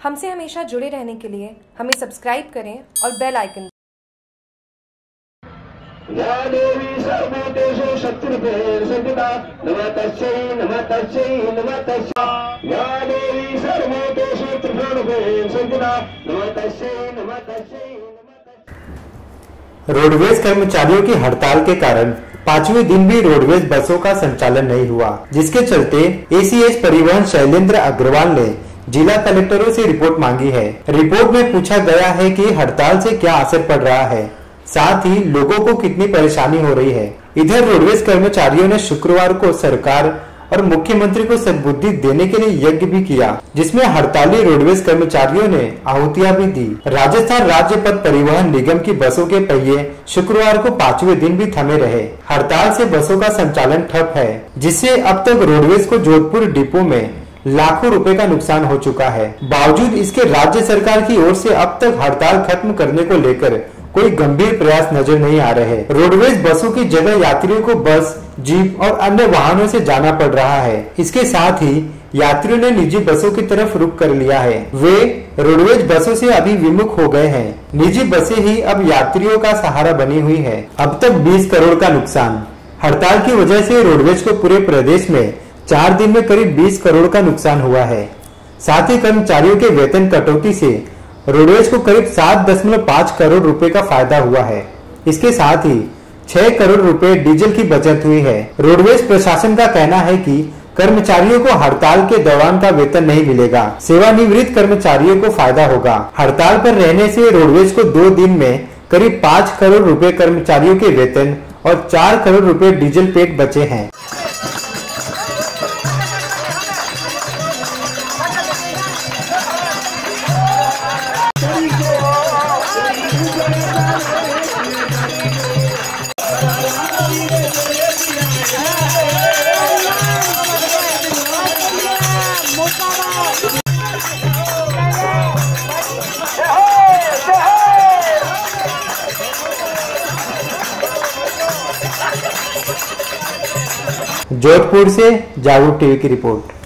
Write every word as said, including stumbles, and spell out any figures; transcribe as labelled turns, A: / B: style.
A: हमसे हमेशा जुड़े रहने के लिए हमें सब्सक्राइब करें और बेल आइकन।
B: या देवी सर्वभूतेषु शक्तिरूपेण संस्थिता नमः तस्यै नमः तस्यै नमः तस्यै या देवी सर्वभूतेषु त्रिभुवनरूपेण संस्थिता नमः तस्यै नमः तस्यै नमः।
C: रोडवेज कर्मचारियों की हड़ताल के कारण पांचवें दिन भी रोडवेज बसों का संचालन नहीं हुआ, जिसके चलते एसीएच परिवहन शैलेंद्र अग्रवाल ने जिला कलेक्टरों से रिपोर्ट मांगी है। रिपोर्ट में पूछा गया है कि हड़ताल से क्या असर पड़ रहा है, साथ ही लोगों को कितनी परेशानी हो रही है। इधर रोडवेज कर्मचारियों ने शुक्रवार को सरकार और मुख्यमंत्री को सद्बुद्धि देने के लिए यज्ञ भी किया, जिसमें हड़ताली रोडवेज कर्मचारियों ने आहुतियां भी दी। राजस्थान राज्य पथ परिवहन निगम की बसों के पहिए शुक्रवार को पांचवें दिन भी थमे रहे। हड़ताल से बसों का संचालन ठप है, जिससे अब तक रोडवेज को जोधपुर डिपो में लाखों रुपए का नुकसान हो चुका है। बावजूद इसके राज्य सरकार की ओर से अब तक हड़ताल खत्म करने को लेकर कोई गंभीर प्रयास नजर नहीं आ रहे। रोडवेज बसों की जगह यात्रियों को बस, जीप और अन्य वाहनों से जाना पड़ रहा है। इसके साथ ही यात्रियों ने निजी बसों की तरफ रुख कर लिया है। वे रोडवेज बसों से अभी विमुख हो गए हैं। निजी बसें ही अब यात्रियों का सहारा बनी हुई है। अब तक बीस करोड़ का नुकसान। हड़ताल की वजह से रोडवेज को पूरे प्रदेश में चार दिन में करीब बीस करोड़ का नुकसान हुआ है। साथ ही कर्मचारियों के वेतन कटौती से रोडवेज को करीब सात दशमलव पाँच करोड़ रुपए का फायदा हुआ है। इसके साथ ही छह करोड़ रुपए डीजल की बचत हुई है। रोडवेज प्रशासन का कहना है कि कर्मचारियों को हड़ताल के दौरान का वेतन नहीं मिलेगा। सेवानिवृत्त कर्मचारियों को फायदा होगा। हड़ताल पर रहने से रोडवेज को दो दिन में करीब पाँच करोड़ रुपए कर्मचारियों के वेतन और चार करोड़ रुपए डीजल पेट बचे हैं। जोधपुर से जागरूक टीवी की रिपोर्ट।